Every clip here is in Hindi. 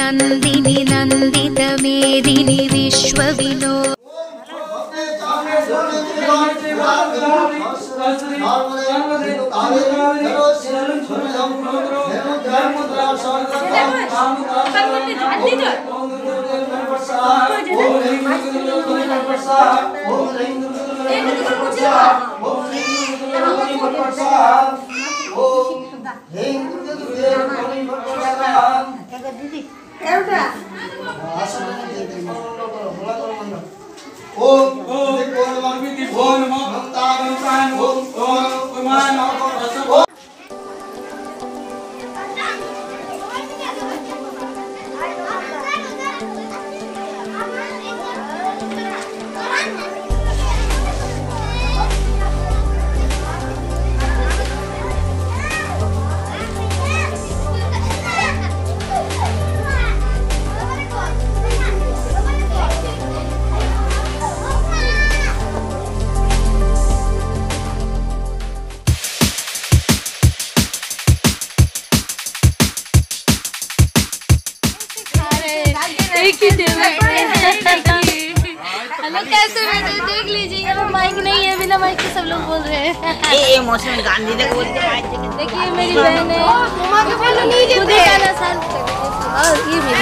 नंदिनी नंदित मेदिनी विश्वविनो हेलो कैसे बैठे देख लीजिए, माइक नहीं है, बिना माइक के सब लोग बोल रहे हैं। ये मौसम गांधी ने बोल के माइक देखिए मेरी बहन है, और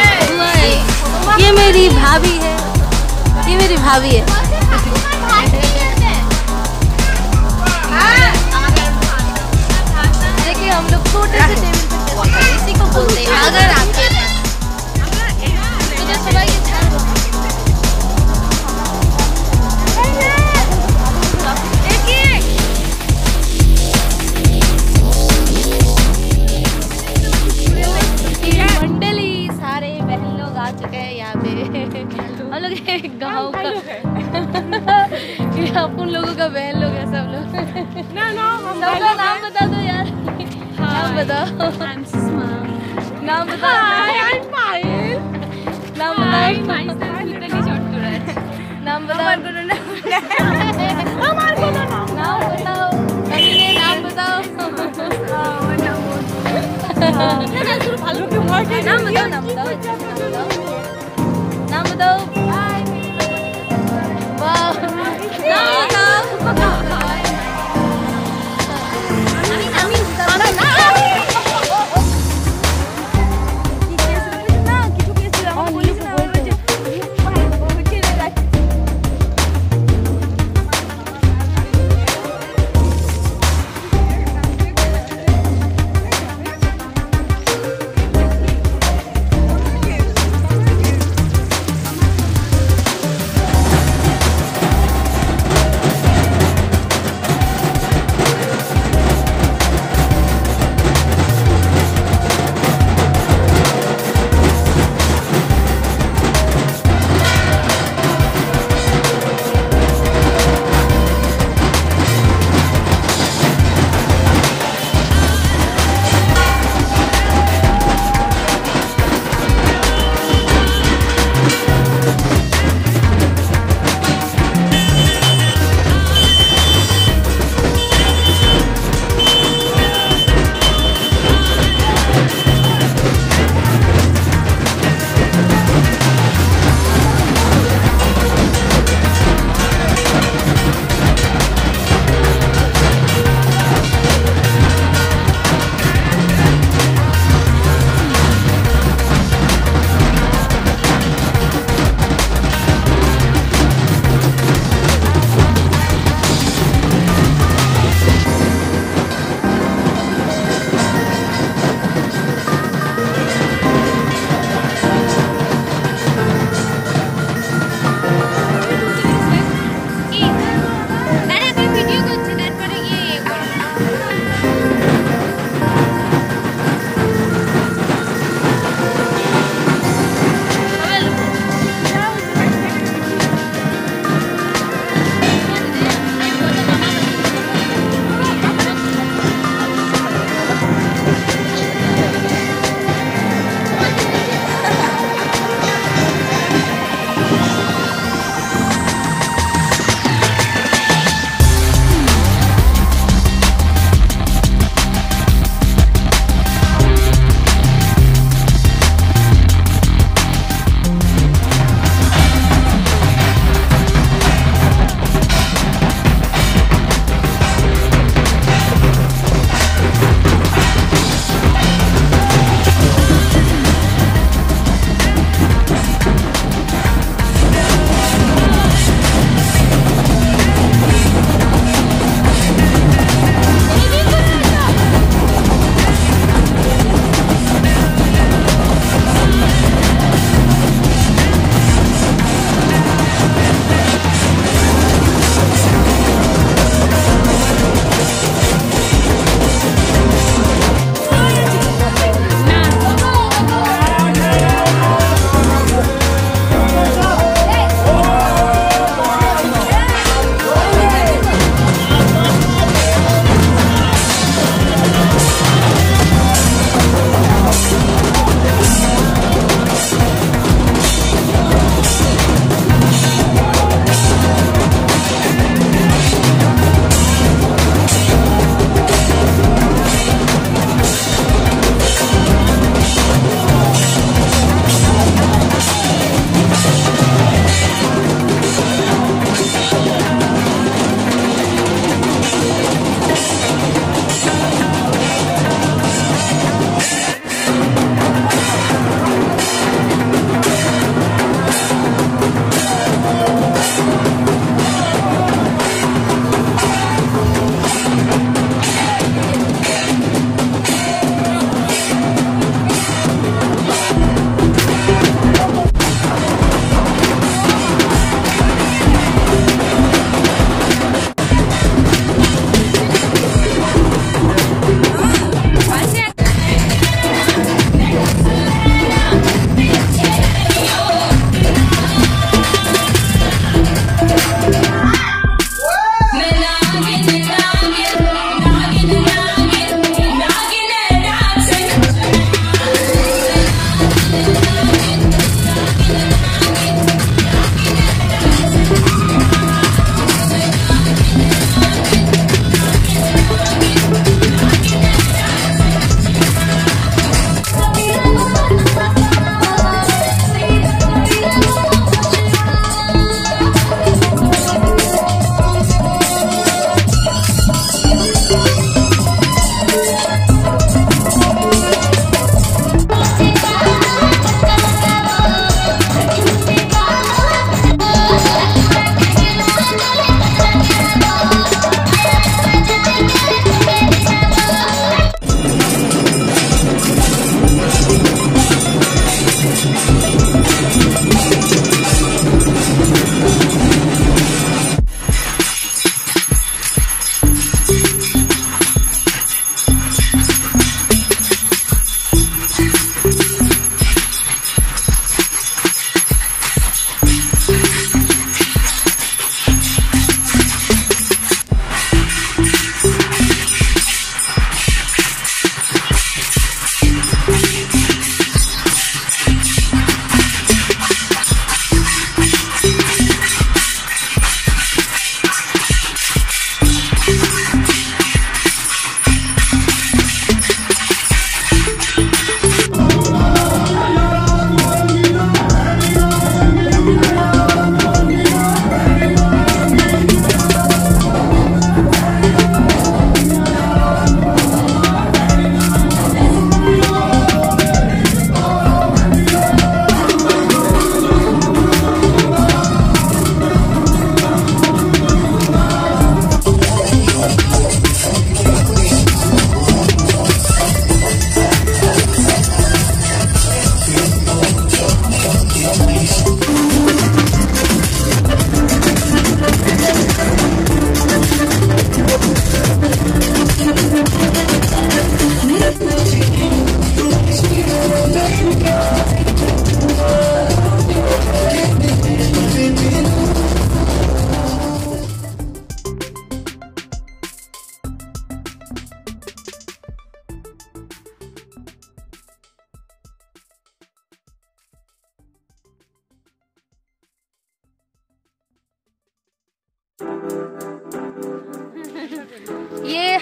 ये मेरी भाभी है, ये मेरी भाभी है। देखिए हम लोग छोटे से टेबल पे इसी को बोलते हैं। अगर आपके गाँव का अपन लोगों का बहन लोग है सब लोग। सबका नाम बता दो यार, नाम बताओ। नाम बताओ। नाम बताओ। नाम बताओ। नाम बताओ। नाम बताओ। नाम बताओ।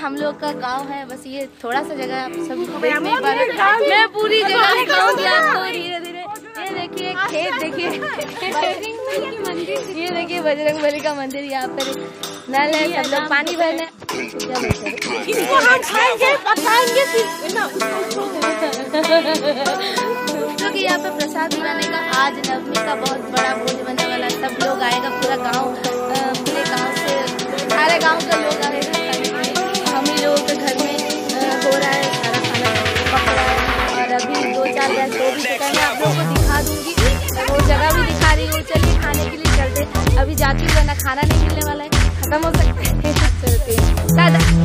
हम लोग का गांव है, बस ये थोड़ा सा जगह आप सब देख नहीं पा रहे। मैं पूरी जगह दिखाऊंगी आपको धीरे धीरे। ये देखिए खेत, देखिए ये देखिए बजरंगबली का मंदिर, यहाँ पर नल है, सब लोग पानी भरने। क्योंकि यहाँ पे प्रसाद बनाने का आज नवमी का बहुत बड़ा भोज बनने वाला, सब लोग आएगा, पूरा गांव, पूरे गांव से सारे गांव का लोग आएगा। हम ही लोगों के घर में हो रहा है सारा खाना पक रहा है। और अभी 2-4 गैस वो भी चुका है, आप लोगों को दिखा दूंगी, वो जगह भी दिखा रही हूँ। चलिए खाने के लिए चलते, अभी जाती हूँ वरना खाना नहीं मिलने वाला है, खत्म हो सकता है। चलते हैं दादा।